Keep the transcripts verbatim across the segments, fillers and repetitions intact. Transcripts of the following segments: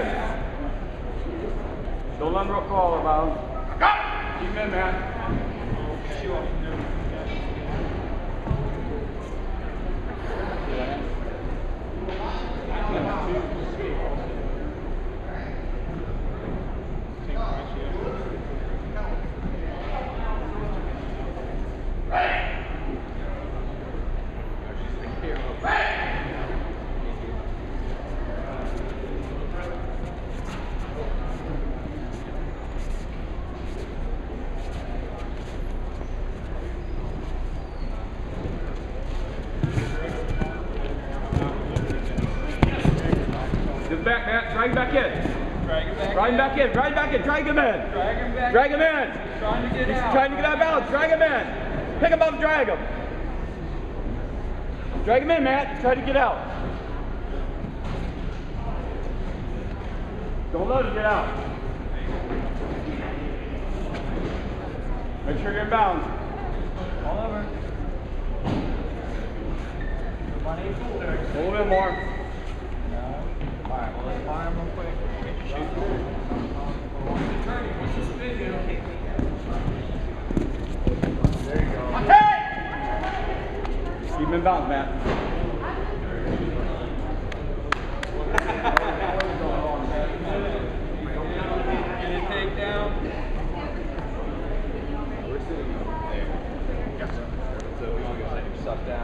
in. Don't let him call about him. Keep him in, man. Get back, Matt. Drag him back in. Drag him back Drag him in. back in. Drag him back in. Drag him in. Drag him back Drag him in. in. He's trying to get He's out. trying to get out of balance. Drag him in. Pick him up and drag him. Drag him in, Matt. Try to get out. Don't let him get out. Make sure you're in bounds. All over. A little bit more. Alright, well let's fire him real quick. Shoot. What's the spin do? There you go. Okay! Keep him in bounds, Matt. Get a takedown. We're sitting there. So we want to go ahead and suck down.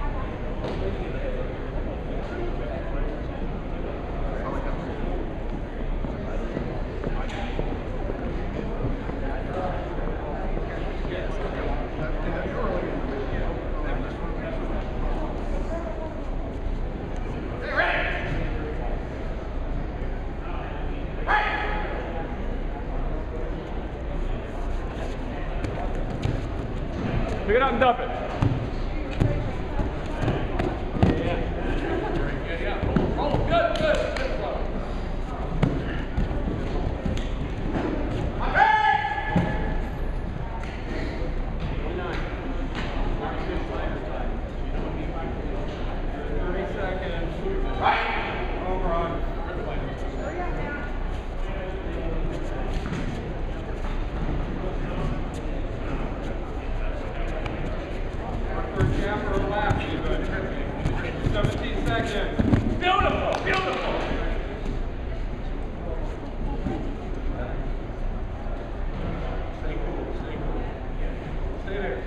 Pick it up and dump it. seventeen seconds. Beautiful, beautiful. Stay cool, stay cool. Stay there.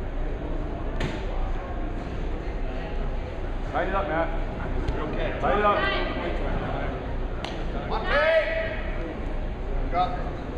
Tighten it up, Matt. You're okay. Tighten it up. Okay. Got this.